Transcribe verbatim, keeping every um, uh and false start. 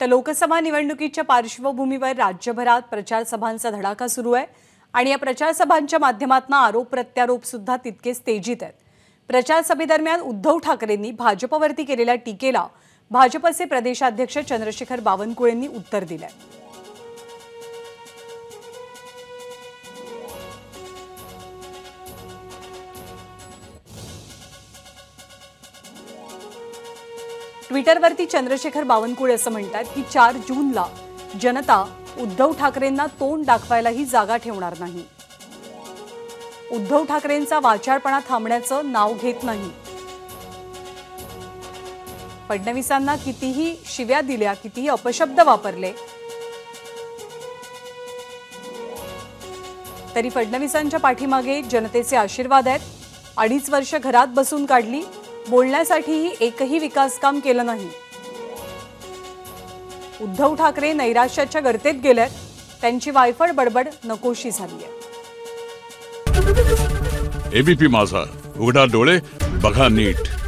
तर लोकसभा निवडणुकीच्या पार्श्वभूमीवर राज्यभरात प्रचार सभांचा धडाका सुरू आहे आणि या प्रचार सभांच्या माध्यमातून आरोप प्रत्यारोप सुद्धा तितकेच तेजीत आहेत। प्रचार सभेदरम्यान उद्धव ठाकरेंनी भाजपवरती केलेल्या टीकेला भाजपचे प्रदेशाध्यक्ष चंद्रशेखर बावनकुळेंनी उत्तर दिले। ट्विटरवरती चंद्रशेखर बावनकुळे असं म्हणतात की चार जूनला जनता उद्धव ठाकरेंना तोंड दाखवायलाही जागा ठेवणार नाही। उद्धव ठाकरेंचा वाचाळपणा थांबण्याचं नाव घेत नाही। फडणवीसांना कितीही शिव्या दिल्या, कितीही अपशब्द वापरले तरी फडणवीसांच्या पाठीमागे जनतेचे आशीर्वाद आहेत। अडीच वर्ष घरात बसून काढली, बोलण्यासाठीही एकही विकास काम केलं नाही। उद्धव ठाकरे नैराश्याच्या गर्तेत गेलेत, त्यांची वायफळ बडबड नकोशी झाली आहे। एबीपी माझा, उघडा डोळे बघा नीट।